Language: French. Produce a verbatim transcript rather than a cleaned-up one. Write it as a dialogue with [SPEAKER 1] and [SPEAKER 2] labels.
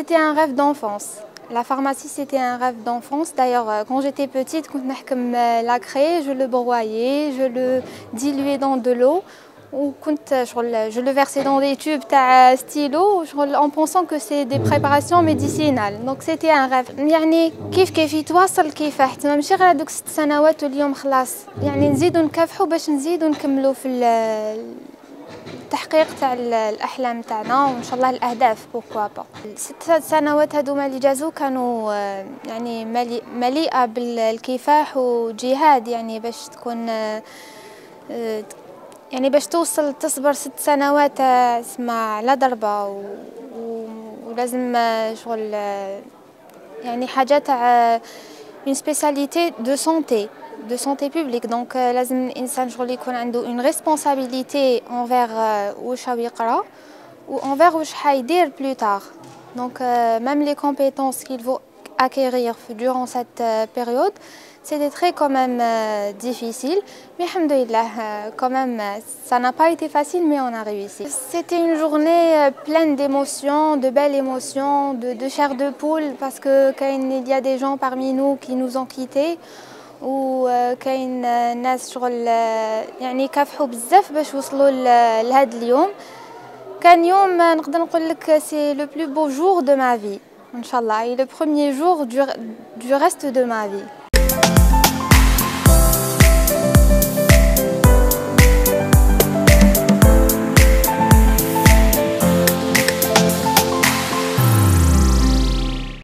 [SPEAKER 1] c'était un rêve d'enfance. La pharmacie, c'était un rêve d'enfance. D'ailleurs, quand j'étais petite, quand je la créais, je le broyais, je le diluais dans de l'eau. Ou je le versais dans des tubes de stylo en pensant que c'est des préparations médicinales. Donc c'était un rêve. يعني كيف كيف يتواصل كيفاه حتى ماشي غير هذوك ست سنوات واليوم خلاص. يعني نزيدو نكافحوا باش نزيدو نكملوا في التحقيق تاع الاحلام تاعنا وان شاء الله الاهداف بوكوا با. الست سنوات هذوما اللي جازو كانوا يعني مليئه بالكفاح وجهاد يعني باش تكون يعني باش توصل تصبر ست سنوات اسمع على ضربه و... و... ولازم شغل يعني حاجه تاع une spécialité de santé de santé publique donc لازم الانسان شغل يكون عنده une responsabilité envers واش راه يقرا و envers واش حيدير plus tard donc même les compétences qu'il faut acquérir durant cette période c'était très quand même euh, difficile, mais alhamdoulilah, euh, quand même, ça n'a pas été facile, mais on a réussi. C'était une journée euh, pleine d'émotions, de belles émotions, de, de chair de poule, parce que quand il y a des gens parmi nous qui nous ont quittés, ou كاين ناس شغل يعني كافحوا بزاف باش وصلوا لهذا اليوم. كان يوم نقدر نقول لك c'est le plus beau jour de ma vie, Inch'Allah, et le premier jour du, du reste de ma vie.